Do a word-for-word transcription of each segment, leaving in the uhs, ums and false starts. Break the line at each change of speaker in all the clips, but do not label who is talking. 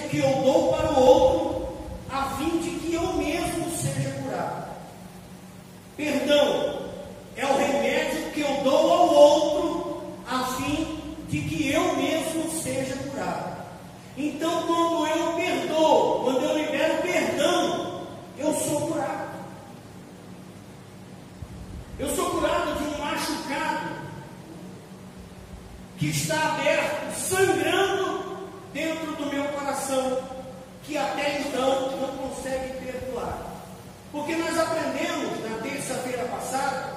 que eu dou para o outro, a fim de que eu mesmo seja curado. Perdão é o remédio que eu dou ao outro, a fim de que eu mesmo seja curado. Então, quando eu perdoo, quando eu libero perdão, eu sou curado. Eu sou curado de um machucado que está aberto, sangrando dentro do meu coração, que até então não consegue perdoar. Porque nós aprendemos na terça-feira passada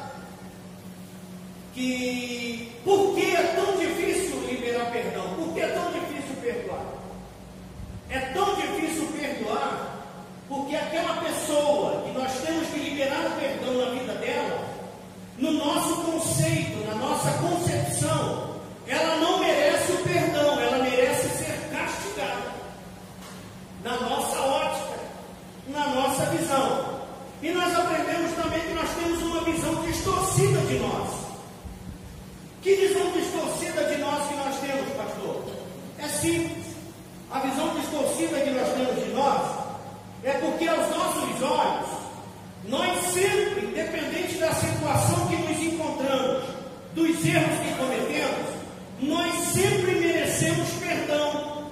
que por que é tão difícil liberar perdão? Por que é tão difícil perdoar? É tão difícil perdoar porque aquela pessoa que nós temos que liberar o perdão na vida dela, no nosso conceito, na nossa concepção, ela não merece o perdão, ela merece ser castigada. Na nossa ótica, na nossa visão. E nós aprendemos também que nós temos uma visão distorcida de nós. Que visão distorcida de nós que nós temos, pastor? É simples. A visão distorcida que nós temos de nós é porque aos nossos olhos, nós sempre, independente da situação que nos encontramos, dos erros que cometemos, nós sempre merecemos perdão.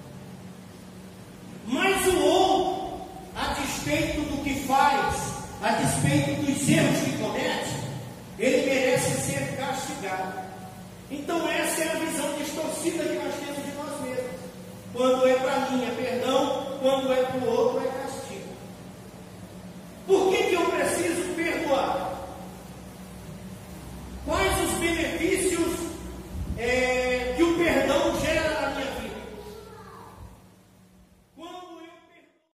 Mas o outro, a despeito do que faz, a despeito dos erros que comete, ele merece ser castigado. Então essa é a visão distorcida que nós temos de nós mesmos. Quando é para mim é perdão, quando é para o outro é